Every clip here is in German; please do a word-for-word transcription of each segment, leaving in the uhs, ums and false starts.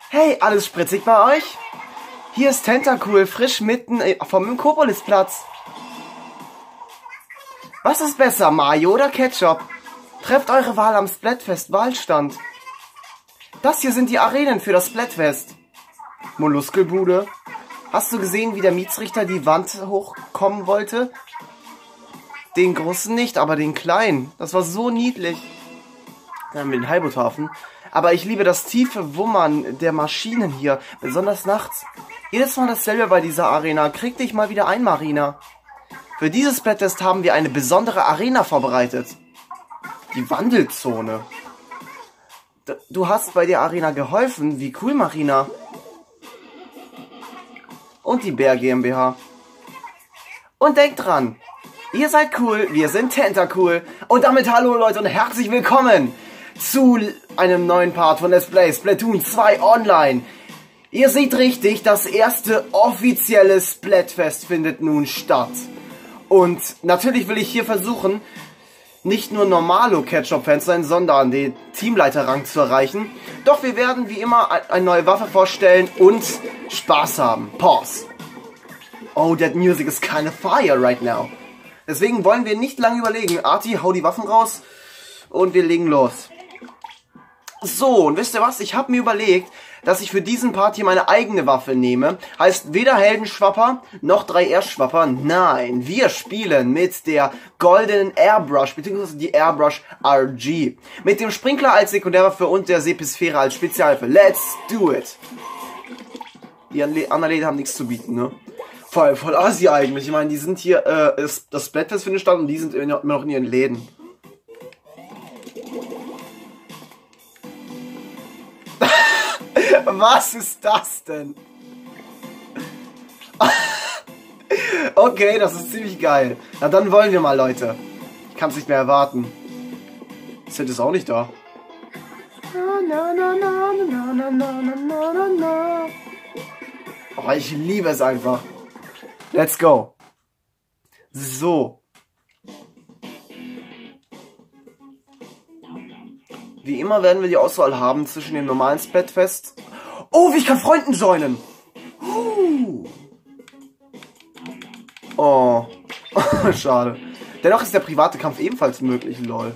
Hey, alles spritzig bei euch? Hier ist Tentacool, frisch mitten vom Imkopolisplatz. Was ist besser, Mayo oder Ketchup? Trefft eure Wahl am Splatfest Wahlstand. Das hier sind die Arenen für das Splatfest. Molluskelbude. Hast du gesehen, wie der Mietsrichter die Wand hochkommen wollte? Den großen nicht, aber den kleinen. Das war so niedlich. Dann haben wir den Heilboothafen. Aber ich liebe das tiefe Wummern der Maschinen hier, besonders nachts. Jedes Mal dasselbe bei dieser Arena. Krieg dich mal wieder ein, Marina. Für dieses Splatfest haben wir eine besondere Arena vorbereitet. Die Wandelzone. Du hast bei der Arena geholfen. Wie cool, Marina. Und die Bär GmbH. Und denkt dran, ihr seid cool, wir sind Tentacool. Und damit hallo Leute und herzlich willkommen zu einem neuen Part von Let's Play Splatoon zwei Online. Ihr seht richtig, das erste offizielle Splatfest findet nun statt. Und natürlich will ich hier versuchen, nicht nur normale Ketchup-Fans zu sein, sondern den Teamleiter-Rang zu erreichen. Doch wir werden wie immer eine neue Waffe vorstellen und Spaß haben. Pause. Oh, that music is kind of fire right now. Deswegen wollen wir nicht lange überlegen. Arti, hau die Waffen raus und wir legen los. So, und wisst ihr was? Ich habe mir überlegt, dass ich für diesen Part hier meine eigene Waffe nehme. Heißt weder Heldenschwapper noch drei R-Schwapper. Nein, wir spielen mit der goldenen Airbrush, beziehungsweise die Airbrush R G. Mit dem Sprinkler als Sekundärwaffe und der Sepisphäre als Spezialwaffe. Let's do it! Die anderen Läden haben nichts zu bieten, ne? Voll, voll Asi eigentlich. Ich meine, die sind hier, äh, das Splatfest findet statt und die sind immer noch in ihren Läden. Was ist das denn? Okay, das ist ziemlich geil. Na dann wollen wir mal, Leute. Ich kann es nicht mehr erwarten. Sid ist auch nicht da. Oh, ich liebe es einfach. Let's go. So. Wie immer werden wir die Auswahl haben zwischen dem normalen Splatfest. Oh, wie ich kann Freunden joinen. Uh. Oh. Schade. Dennoch ist der private Kampf ebenfalls möglich, lol.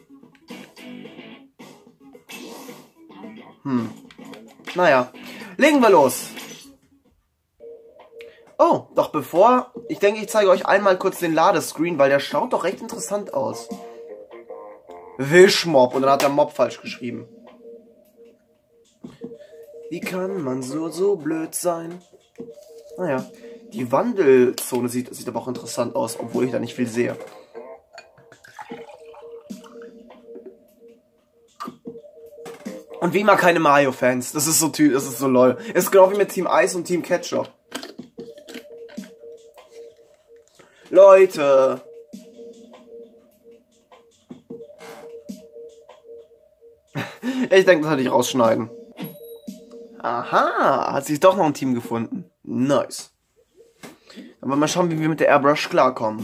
Hm. Naja. Legen wir los. Oh, doch bevor... Ich denke, ich zeige euch einmal kurz den Ladescreen, weil der schaut doch recht interessant aus. Wischmob. Und dann hat der Mob falsch geschrieben. Wie kann man so, so blöd sein? Naja, die Wandelzone sieht, sieht aber auch interessant aus, obwohl ich da nicht viel sehe. Und wie immer keine Mario-Fans. Das ist so tü das ist so lol. Ist genau wie mit Team Eis und Team Ketchup. Leute. Ich denke, das hätte ich rausschneiden. Aha, hat sich doch noch ein Team gefunden. Nice. Dann wollen wir mal schauen, wie wir mit der Airbrush klarkommen.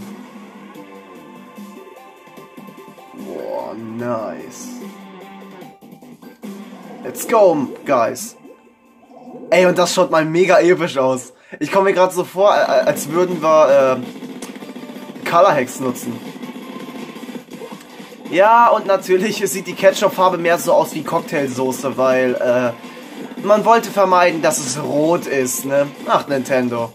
Boah, nice. Let's go, guys. Ey, und das schaut mal mega episch aus. Ich komme mir gerade so vor, als würden wir äh, Color Hacks nutzen. Ja, und natürlich sieht die Ketchup-Farbe mehr so aus wie Cocktailsoße, weil äh, man wollte vermeiden, dass es rot ist, ne? Ach, Nintendo.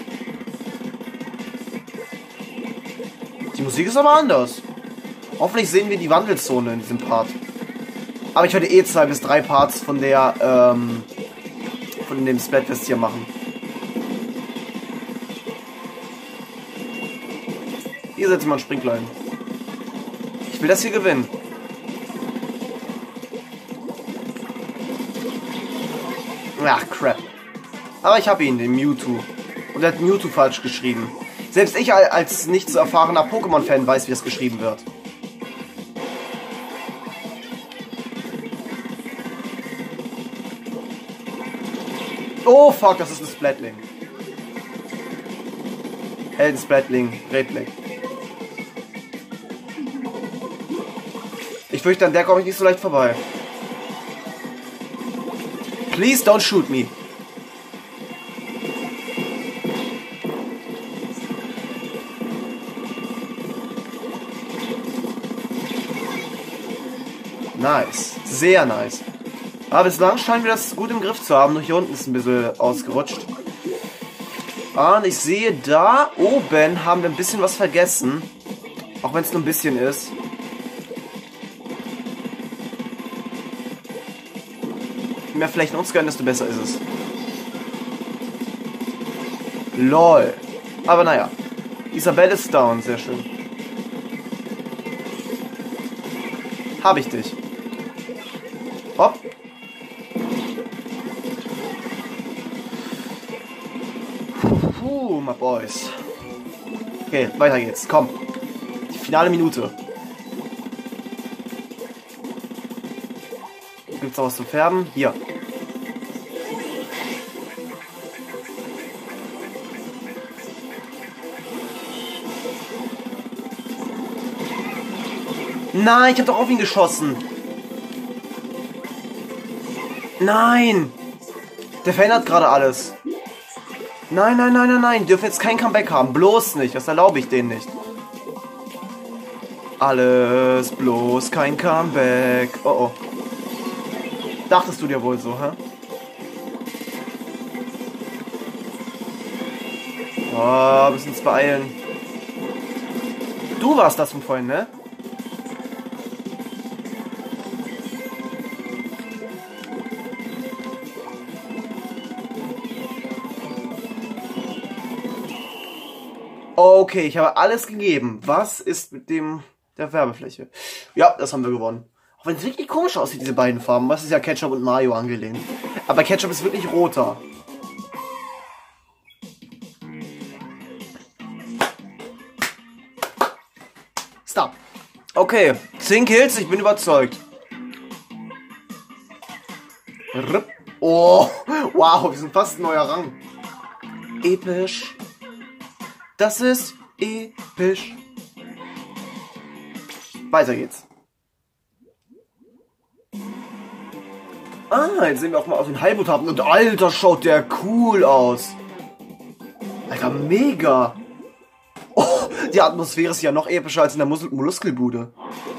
Die Musik ist aber anders. Hoffentlich sehen wir die Wandelzone in diesem Part. Aber ich werde eh zwei bis drei Parts von der, ähm, von dem Splatfest hier machen. Hier setzt man Sprinklein. Ich will das hier gewinnen. Ach, crap. Aber ich habe ihn, den Mewtwo. Und er hat Mewtwo falsch geschrieben. Selbst ich als nicht so erfahrener Pokémon-Fan weiß, wie es geschrieben wird. Oh, fuck, das ist ein Splatling. Helden Splatling, Redblick. Ich fürchte, an der komme ich nicht so leicht vorbei. Please don't shoot me. Nice. Sehr nice. Aber bislang scheinen wir das gut im Griff zu haben. Nur hier unten ist ein bisschen ausgerutscht. Ah, und ich sehe, da oben haben wir ein bisschen was vergessen. Auch wenn es nur ein bisschen ist. Je mehr Flächen uns gönnen, desto besser ist es. Lol. Aber naja. Isabelle ist down. Sehr schön. Hab ich dich. Hopp. Puh, my boys. Okay, weiter geht's. Komm. Die finale Minute. Gibt's noch was zum Färben? Hier. Nein, ich hab doch auf ihn geschossen. Nein. Der verändert gerade alles. Nein, nein, nein, nein, nein. Die dürfen jetzt kein Comeback haben. Bloß nicht. Das erlaube ich denen nicht. Alles bloß kein Comeback. Oh, oh. Dachtest du dir wohl so, hä? Oh, müssen uns beeilen. Du warst das von vorhin, ne? Okay, ich habe alles gegeben. Was ist mit dem der Werbefläche? Ja, das haben wir gewonnen. Auch wenn es wirklich komisch aussieht, diese beiden Farben. Was ist ja Ketchup und Mayo angelehnt. Aber Ketchup ist wirklich roter. Stop. Okay, zehn Kills, ich bin überzeugt. Oh, wow, wir sind fast ein neuer Rang. Episch. Das ist episch. Weiter geht's. Ah, jetzt sehen wir auch mal aus den Heilbutt haben. Und Alter, schaut der cool aus. Alter, mega. Oh, die Atmosphäre ist ja noch epischer als in der Mus Molluskelbude.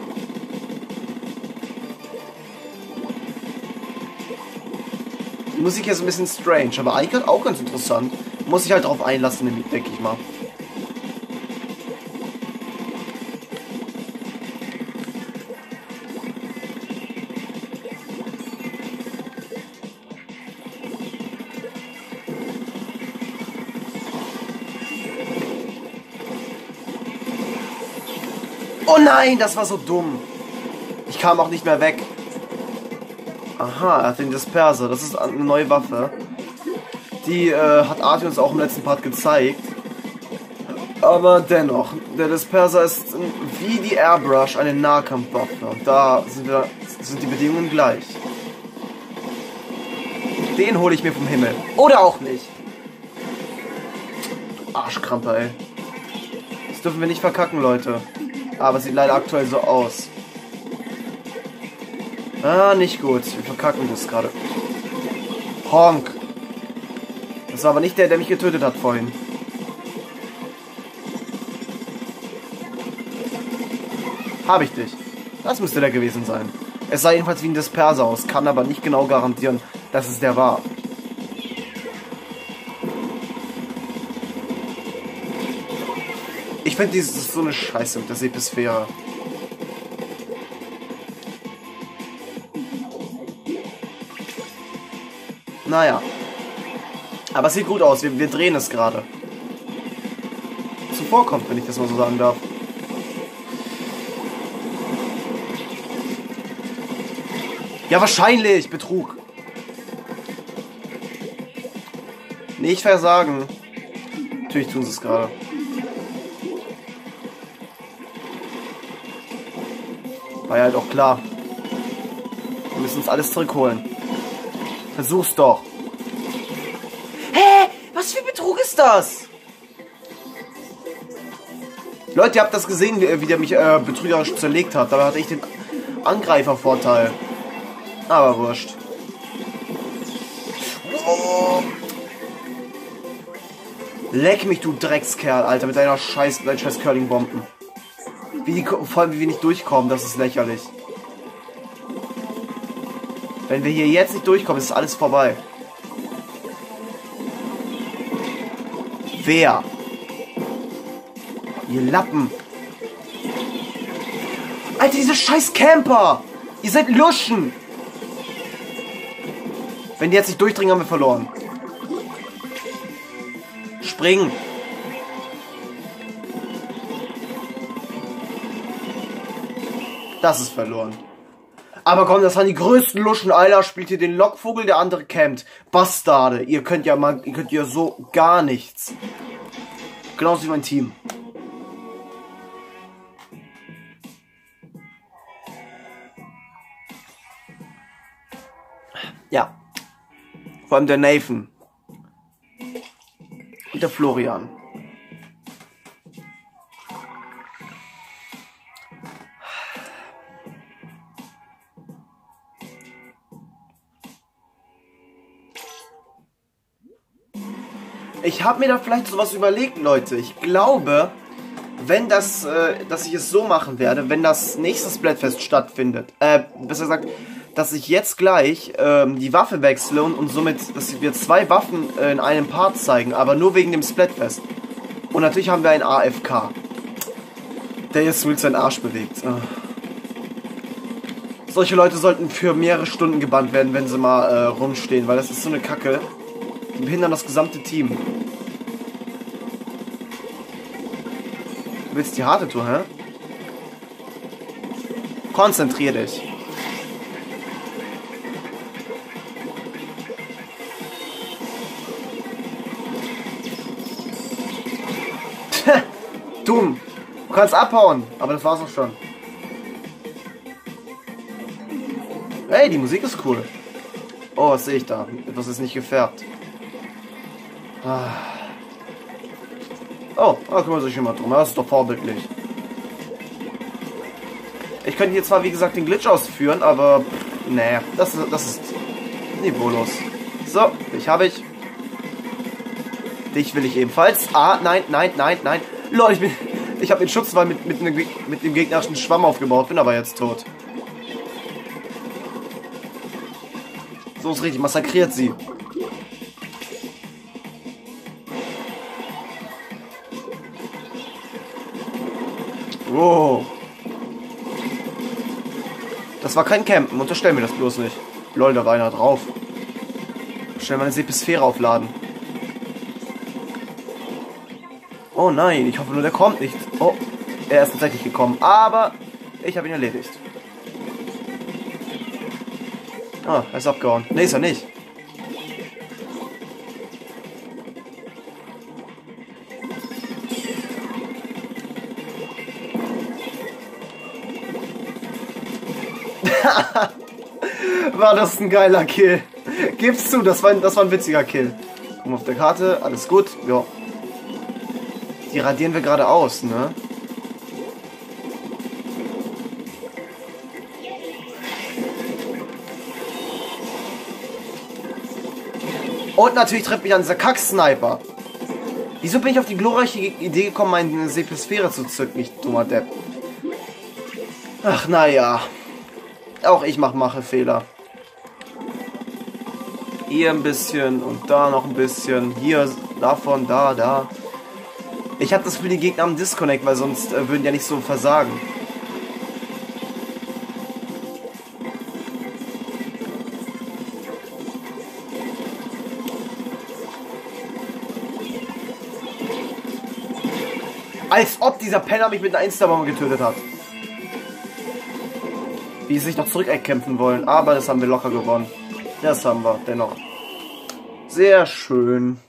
Die Musik hier ist ein bisschen strange, aber eigentlich auch ganz interessant. Muss ich halt darauf einlassen, denke ich mal. Oh nein, das war so dumm. Ich kam auch nicht mehr weg. Aha, er hat den Disperser. Das ist eine neue Waffe. Die äh, hat Arti uns auch im letzten Part gezeigt. Aber dennoch, der Disperser ist wie die Airbrush eine Nahkampfwaffe. Und da sind, wir, sind die Bedingungen gleich. Den hole ich mir vom Himmel. Oder auch nicht. Arschkramper, ey. Das dürfen wir nicht verkacken, Leute. Aber es sieht leider aktuell so aus. Ah, nicht gut. Wir verkacken das gerade. Honk. Das war aber nicht der, der mich getötet hat vorhin. Habe ich dich. Das müsste der gewesen sein. Es sah jedenfalls wie ein Disperser aus, kann aber nicht genau garantieren, dass es der war. Ich finde, dieses ist so eine Scheiße mit der Sepisphäre. Naja. Aber es sieht gut aus. Wir, wir drehen es gerade. Zuvorkommt, wenn ich das mal so sagen darf. Ja, wahrscheinlich. Betrug. Nicht versagen. Natürlich tun sie es gerade. War ja halt auch klar. Wir müssen uns alles zurückholen. Versuch's doch. Hä? Was für Betrug ist das? Leute, ihr habt das gesehen, wie, wie der mich äh, betrügerisch zerlegt hat. Dabei hatte ich den Angreifervorteil. Aber wurscht. Oh. Leck mich, du Dreckskerl, Alter, mit deiner scheiß, deinen scheiß Curling-Bomben. Wie die, vor allem, wie wir nicht durchkommen, das ist lächerlich. Wenn wir hier jetzt nicht durchkommen, ist alles vorbei. Wer? Ihr Lappen. Alter, diese scheiß Camper! Ihr seid Luschen! Wenn die jetzt nicht durchdringen, haben wir verloren. Springen! Das ist verloren. Aber komm, das waren die größten Luschen. Einer spielt hier den Lockvogel, der andere campt. Bastarde. Ihr könnt ja mal, ihr könnt ja so gar nichts. Genauso wie mein Team. Ja. Vor allem der Nathan. Und der Florian. Ich habe mir da vielleicht sowas überlegt, Leute. Ich glaube, wenn das, äh, dass ich es so machen werde, wenn das nächste Splatfest stattfindet, äh, besser gesagt, dass ich jetzt gleich ähm, die Waffe wechsle und, und somit, dass wir zwei Waffen äh, in einem Part zeigen, aber nur wegen dem Splatfest. Und natürlich haben wir einen A F K, der jetzt wild seinen Arsch bewegt. Oh. Solche Leute sollten für mehrere Stunden gebannt werden, wenn sie mal äh, rumstehen, weil das ist so eine Kacke. Die behindern das gesamte Team. Du willst die harte Tour, hä? Konzentrier dich. Dumm. Du kannst abhauen, aber das war's auch schon. Hey, die Musik ist cool. Oh, was sehe ich da? Etwas ist nicht gefärbt. Ah. Oh, da kümmert sich jemand drum. Das ist doch vorbildlich. Ich könnte hier zwar, wie gesagt, den Glitch ausführen, aber nee, das, das ist niveaulos. So, dich habe ich. Dich will ich ebenfalls. Ah, nein, nein, nein, nein. Leute, ich bin... Ich habe den Schutzwall mit, mit, mit dem gegnerischen Schwamm aufgebaut, bin aber jetzt tot. So ist richtig, massakriert sie. Wow. Das war kein Campen, unterstell mir das bloß nicht. Lol, da war einer drauf. Schnell meine Sepisphäre aufladen. Oh nein, ich hoffe nur, der kommt nicht. Oh, er ist tatsächlich gekommen, aber ich habe ihn erledigt. Ah, er ist abgehauen. Ne, ist er nicht. War das ein geiler Kill. Gib's zu, das war, das war ein witziger Kill. Guck mal auf der Karte, alles gut. Ja. Die radieren wir gerade aus, ne? Und natürlich trifft mich an dieser Kack-Sniper. Wieso bin ich auf die glorreiche Idee gekommen, meine Sepisphäre zu zücken, ich dummer Depp? Ach, naja. Auch ich mach mache Fehler. Hier ein bisschen und da noch ein bisschen. Hier, davon, da, da. Ich habe das Gefühl, die Gegner haben Disconnect, weil sonst äh, würden die ja nicht so versagen. Als ob dieser Penner mich mit einer Instabombe getötet hat. Wie sie sich noch zurückkämpfen wollen. Aber das haben wir locker gewonnen. Das haben wir dennoch. Sehr schön.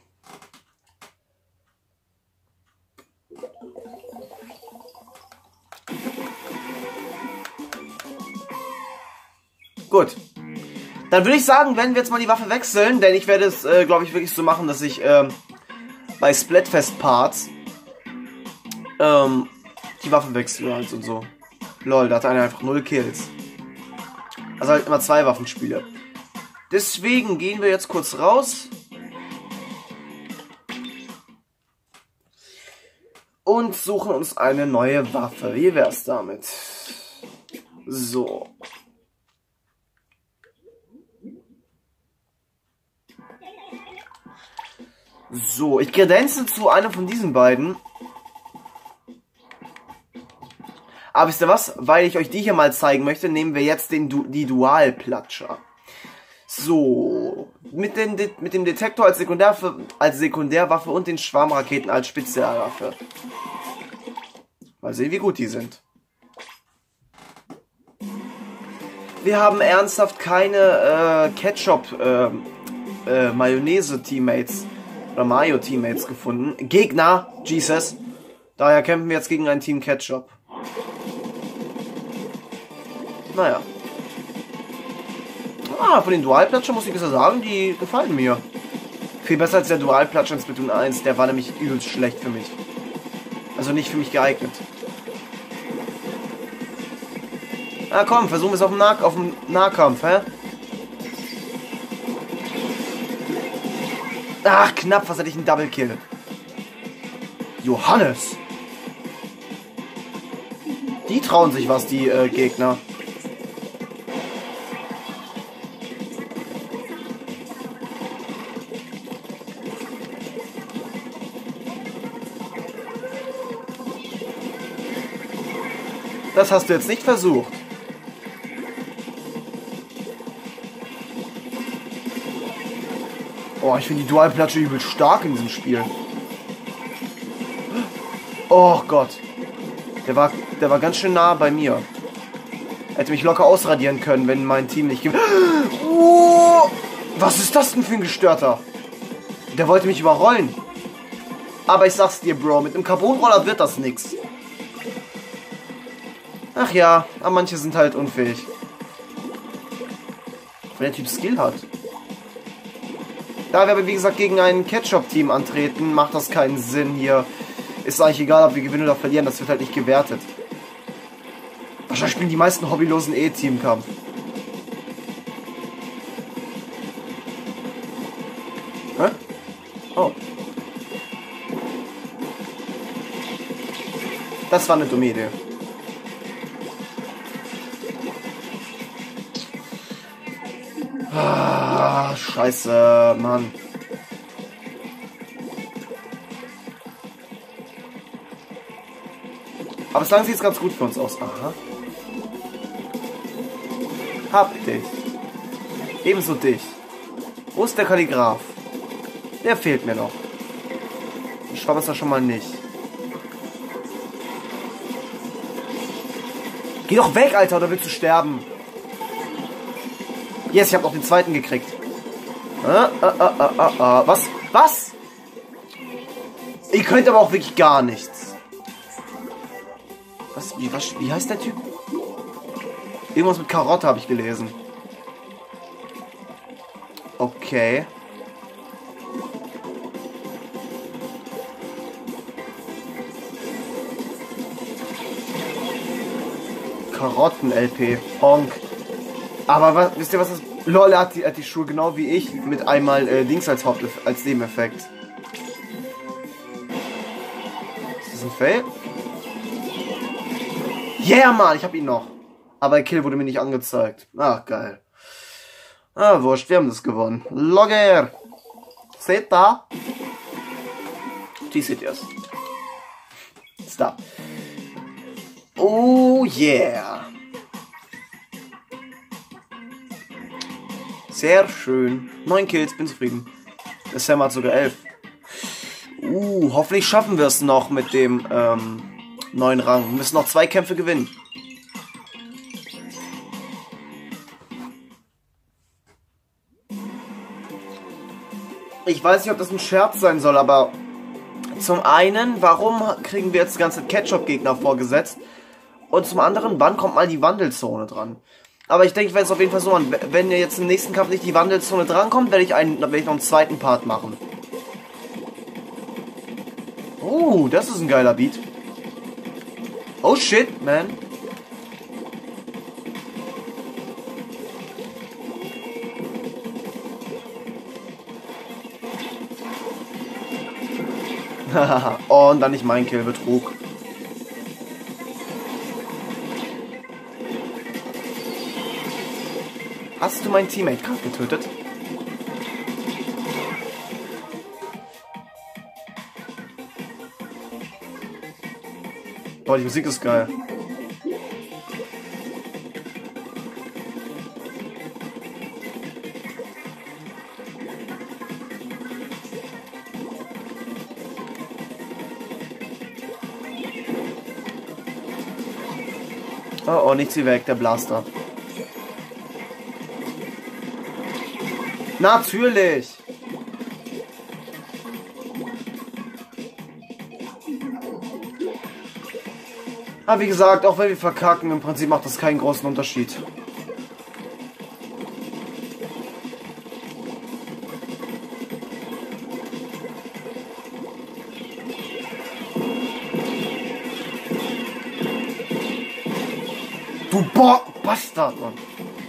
Gut. Dann würde ich sagen, werden wir jetzt mal die Waffe wechseln. Denn ich werde es, äh, glaube ich, wirklich so machen, dass ich ähm, bei Splatfest-Parts ähm, die Waffe wechsle halt und so. Lol, da hat einer einfach null Kills. Also halt immer zwei Waffen spiele. Deswegen gehen wir jetzt kurz raus. Und suchen uns eine neue Waffe. Wie wär's damit? So. So, ich kredenze zu einer von diesen beiden. Aber wisst ihr was? Weil ich euch die hier mal zeigen möchte, nehmen wir jetzt den du die Dualplatscher. So, mit, den, mit dem Detektor als, Sekundärwaffe, als Sekundärwaffe und den Schwarmraketen als Spezialwaffe. Mal sehen, wie gut die sind. Wir haben ernsthaft keine äh, Ketchup, äh, äh, Mayonnaise-Teammates oder Mayo-Teammates gefunden. Gegner, Jesus. Daher kämpfen wir jetzt gegen ein Team Ketchup. Naja. Ah, von den Dualplatschern muss ich bisher sagen, die gefallen mir. Viel besser als der Dualplatscher in Splatoon eins, der war nämlich übelst schlecht für mich. Also nicht für mich geeignet. Ah komm, versuchen wir es auf dem, nah auf dem Nahkampf, hä? Ach, knapp, was hatte ich einen Double Kill. Johannes! Die trauen sich was, die äh, Gegner. Das hast du jetzt nicht versucht. Oh, ich finde die Dualplatsche übel stark in diesem Spiel. Oh Gott. Der war, der war ganz schön nah bei mir. Hätte mich locker ausradieren können, wenn mein Team nicht gewinnt. Oh, was ist das denn für ein Gestörter? Der wollte mich überrollen. Aber ich sag's dir, Bro, mit einem Carbonroller wird das nix. Ach ja, aber manche sind halt unfähig. Wenn der Typ Skill hat. Da wir aber wie gesagt gegen ein Ketchup-Team antreten, macht das keinen Sinn hier. Ist eigentlich egal, ob wir gewinnen oder verlieren, das wird halt nicht gewertet. Wahrscheinlich spielen die meisten Hobbylosen eh Teamkampf. Hä? Oh. Das war eine dumme Idee. Ah, scheiße, Mann. Aber bislang sieht es ganz gut für uns aus. Aha. Hab dich. Ebenso dich. Wo ist der Kalligraph? Der fehlt mir noch. Ich schwamm es da schon mal nicht. Geh doch weg, Alter, oder willst du sterben? Yes, ich habe noch den zweiten gekriegt. Ah, ah, ah, ah, ah, ah. Was? Was? Ihr könnt aber auch wirklich gar nichts. Was? Wie, was, wie heißt der Typ? Irgendwas mit Karotte habe ich gelesen. Okay. Karotten-L P. Honk. Aber was, wisst ihr was das... LOL hat die, hat die Schuhe genau wie ich mit einmal äh, Dings als Haupt als Nebeneffekt. Ist das ein Fail? Yeah, Mann, ich hab ihn noch. Aber der Kill wurde mir nicht angezeigt. Ach, geil. Ah, wurscht, wir haben das gewonnen. Logger! Seht da? Die seht ihr's. Stop. Oh yeah. Sehr schön. Neun Kills, bin zufrieden. Der Sam hat sogar elf. Uh, hoffentlich schaffen wir es noch mit dem ähm, neuen Rang. Wir müssen noch zwei Kämpfe gewinnen. Ich weiß nicht, ob das ein Scherz sein soll, aber zum einen, warum kriegen wir jetzt die ganze Ketchup-Gegner vorgesetzt? Und zum anderen, wann kommt mal die Wandelzone dran? Aber ich denke, ich werde es auf jeden Fall so machen. Wenn ihr jetzt im nächsten Kampf nicht die Wandelzone drankommt, werde ich, einen, werde ich noch einen zweiten Part machen. Oh, das ist ein geiler Beat. Oh shit, man. Oh, und dann nicht mein Kill, Betrug. Hast du meinen Teammate gerade getötet? Boah, die Musik ist geil. Oh, oh, nicht sie weg, der Blaster. Natürlich! Aber wie gesagt, auch wenn wir verkacken, im Prinzip macht das keinen großen Unterschied. Du Bo Bastard, Mann.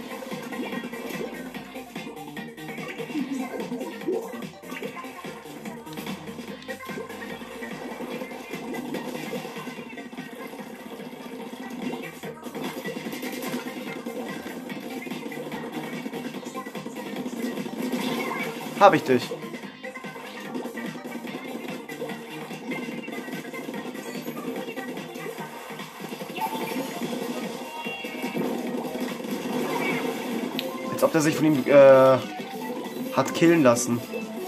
Hab ich dich. Als ob der sich von ihm äh, hat killen lassen.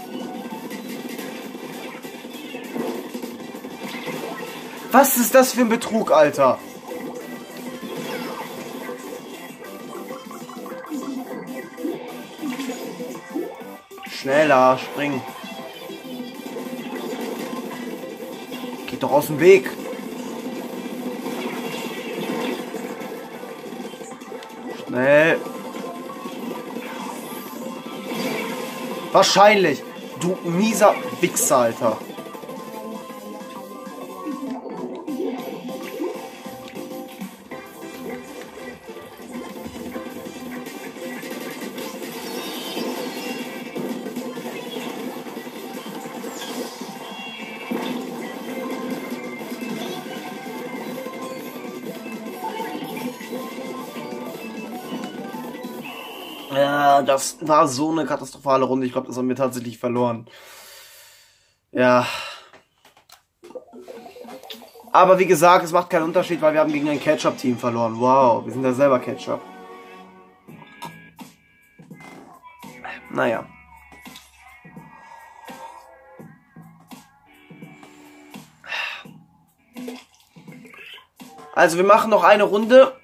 Was ist das für ein Betrug, Alter? Schneller, spring. Geht doch aus dem Weg. Schnell. Wahrscheinlich. Du mieser Wichser, Alter. Ja, das war so eine katastrophale Runde. Ich glaube, das haben wir tatsächlich verloren. Ja. Aber wie gesagt, es macht keinen Unterschied, weil wir haben gegen ein Ketchup-Team verloren. Wow, wir sind ja selber Ketchup. Naja. Also wir machen noch eine Runde.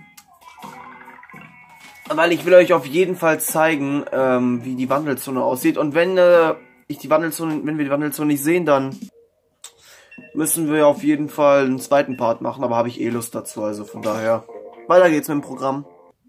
Weil ich will euch auf jeden Fall zeigen, ähm, wie die Wandelzone aussieht. Und wenn äh, ich die Wandelzone, wenn wir die Wandelzone nicht sehen, dann müssen wir auf jeden Fall einen zweiten Part machen. Aber habe ich eh Lust dazu, also von daher. Weiter geht's mit dem Programm.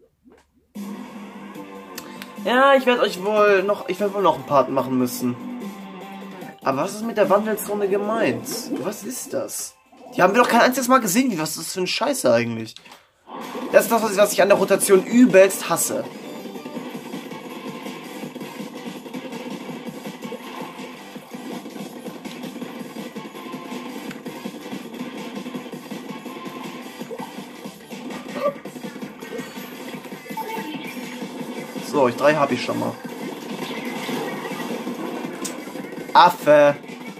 Ja, ich werde euch wohl noch, ich werde wohl noch einen Part machen müssen. Aber was ist mit der Wandelzone gemeint? Was ist das? Die haben wir doch kein einziges Mal gesehen. Wie, was ist das für ein Scheiße eigentlich? Das ist das, was ich, was ich an der Rotation übelst hasse. So, ich drei habe ich schon mal. Affe.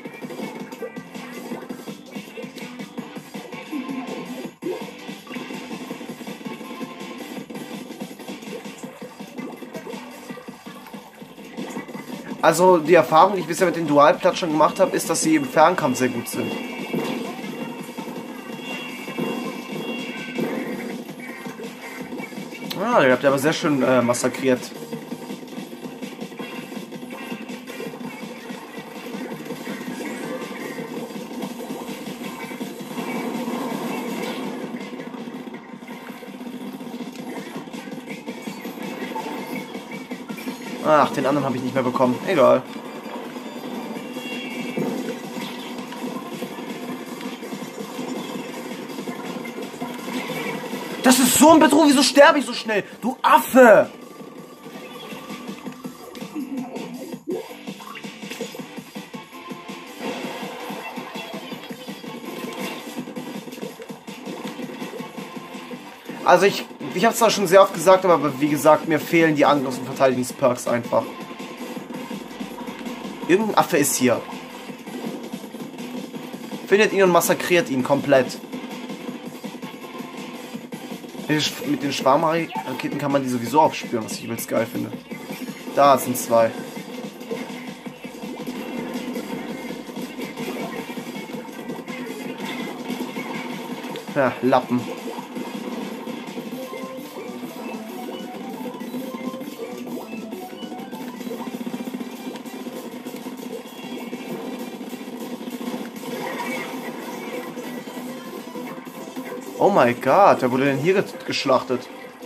Also die Erfahrung, die ich bisher mit den Dualplatschern gemacht habe, ist, dass sie im Fernkampf sehr gut sind. Ah, ihr habt ja aber sehr schön äh, massakriert. Ach, den anderen habe ich nicht mehr bekommen. Egal. Das ist so ein Betrug. Wieso sterbe ich so schnell? Du Affe! Also ich, ich habe es zwar schon sehr oft gesagt, aber wie gesagt, mir fehlen die Angriffs- und Verteidigungsperks einfach. Irgendein Affe ist hier. Findet ihn und massakriert ihn komplett. Mit den Schwarmraketen kann man die sowieso aufspüren, was ich übelst geil finde. Da sind zwei. Ja, Lappen. Oh mein Gott, wer wurde denn hier geschlachtet?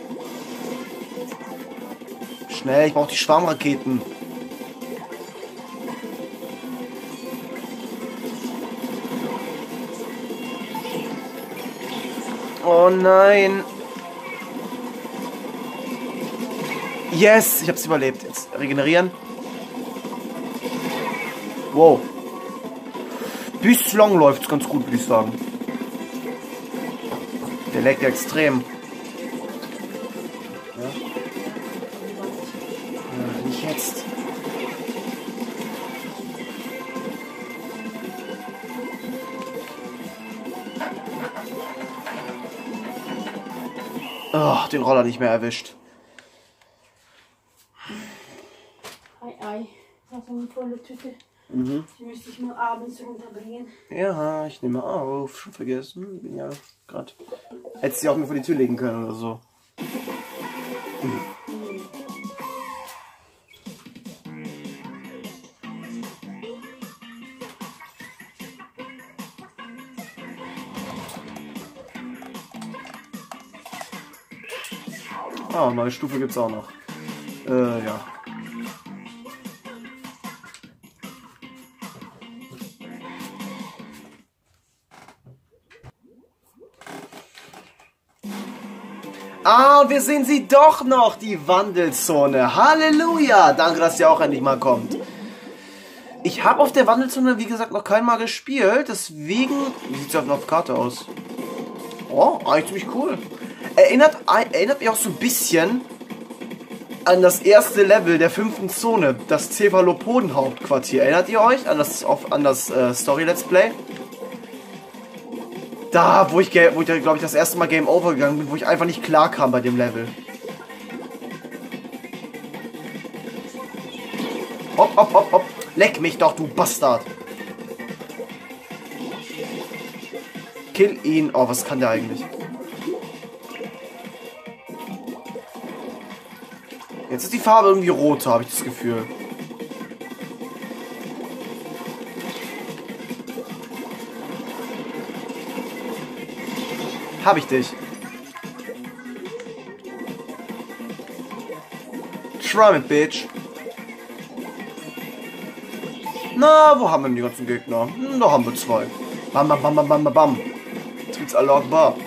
Schnell, ich brauche die Schwarmraketen. Oh nein. Yes, ich hab's überlebt. Jetzt regenerieren. Wow. Bislang läuft's ganz gut, würde ich sagen. Der leckt ja extrem. Ja. Ja, nicht jetzt. Oh, den Roller nicht mehr erwischt. Ei, ei. Das ist eine volle Tüte. Mhm. Die müsste ich mal abends runterbringen. Ja, ich nehme auf. Schon vergessen. Bin ja gerade. Hättest du sie auch mir vor die Tür legen können oder so. Mhm. Ah, neue Stufe gibt's auch noch. Äh, ja. Ah, und wir sehen sie doch noch, die Wandelzone. Halleluja! Danke, dass sie auch endlich mal kommt. Ich habe auf der Wandelzone, wie gesagt, noch kein Mal gespielt. Deswegen... Wie sieht es auf der Karte aus? Oh, eigentlich ziemlich cool. Erinnert, erinnert mich auch so ein bisschen an das erste Level der fünften Zone. Das Cephalopoden-Hauptquartier. Erinnert ihr euch an das, auf, an das äh, Story-Let's Play? Da, wo ich, wo ich glaube ich, das erste Mal Game Over gegangen bin, wo ich einfach nicht klar kam bei dem Level. Hopp, hopp, hopp, hopp. Leck mich doch, du Bastard. Kill ihn. Oh, was kann der eigentlich? Jetzt ist die Farbe irgendwie roter, habe ich das Gefühl. Hab ich dich. Try it, bitch. Na, wo haben wir denn die ganzen Gegner? Hm, da haben wir zwei. Bam, bam, bam, bam, bam, bam. Tut's Allah Akbar.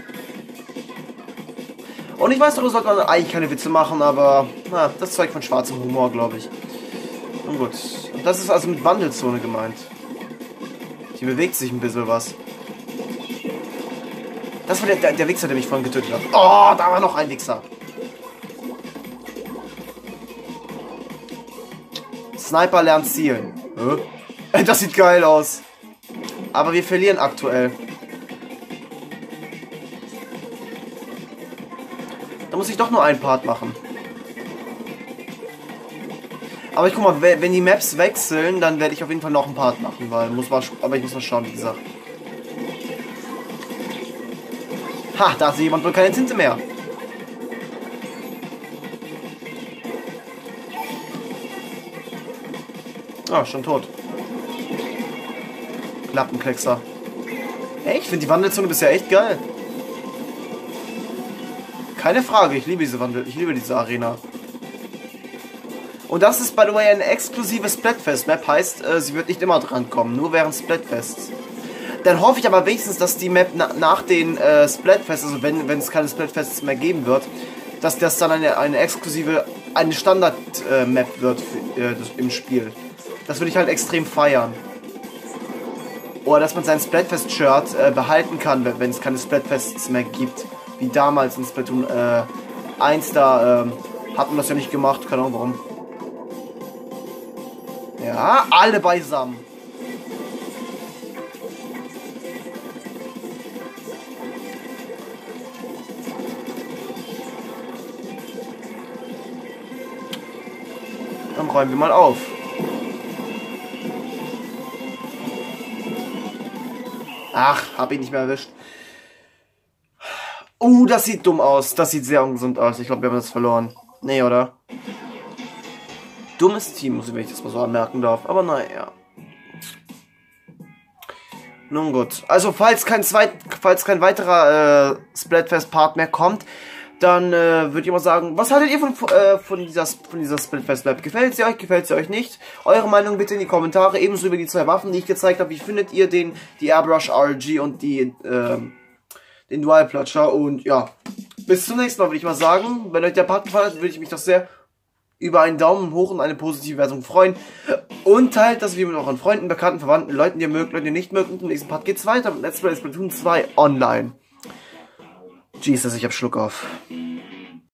Und ich weiß, darüber sollte man eigentlich keine Witze machen, aber na, das zeugt von schwarzem Humor, glaube ich. Nun gut. Und das ist also mit Wandelzone gemeint. Hier bewegt sich ein bisschen was. Das war der, der, der Wichser, der mich vorhin getötet hat. Oh, da war noch ein Wichser. Sniper lernt zielen. Hä? Das sieht geil aus. Aber wir verlieren aktuell. Da muss ich doch nur einen Part machen. Aber ich guck mal, wenn die Maps wechseln, dann werde ich auf jeden Fall noch einen Part machen, weil muss mal, aber ich muss mal schauen, wie gesagt. Ha, da hat jemand wohl keine Tinte mehr. Ah, schon tot. Klappenkleckser. Hey, ich finde die Wandelzone bisher echt geil. Keine Frage, ich liebe diese Wandel, ich liebe diese Arena. Und das ist, by the way, eine exklusive Splatfest-Map, heißt, äh, sie wird nicht immer drankommen, nur während Splatfests. Dann hoffe ich aber wenigstens, dass die Map na nach den äh, Splatfests, also wenn wenn es keine Splatfests mehr geben wird, dass das dann eine, eine exklusive, eine Standard-Map äh, wird für, äh, das, im Spiel. Das würde ich halt extrem feiern. Oder dass man sein Splatfest-Shirt äh, behalten kann, wenn es keine Splatfests mehr gibt. Wie damals in Splatoon äh, eins, da ähm, hat man das ja nicht gemacht, keine Ahnung warum. Ja, alle beisammen. Dann räumen wir mal auf. Ach, hab ihn nicht mehr erwischt. Oh, das sieht dumm aus. Das sieht sehr ungesund aus. Ich glaube, wir haben das verloren. Nee, oder? Dummes Team, muss ich, wenn ich das mal so anmerken darf. Aber naja. Nun gut. Also, falls kein, zweit, falls kein weiterer äh, Splatfest-Part mehr kommt, dann äh, würde ich mal sagen, was haltet ihr von, äh, von dieser, von dieser Splatfest-Lab? Gefällt sie euch? Gefällt sie euch nicht? Eure Meinung bitte in die Kommentare. Ebenso über die zwei Waffen, die ich gezeigt habe. Wie findet ihr den, die Airbrush R G und die, äh, den Dual-Platscher? Und ja, bis zum nächsten Mal würde ich mal sagen. Wenn euch der Part gefallen hat, würde ich mich doch sehr über einen Daumen hoch und eine positive Wertung freuen. Und teilt das Video mit euren Freunden, Bekannten, Verwandten, Leuten, die ihr mögt, Leuten, die ihr nicht mögt. Und im nächsten Part geht's weiter mit Let's Play Splatoon zwei online. Jesus, ich hab Schluck auf.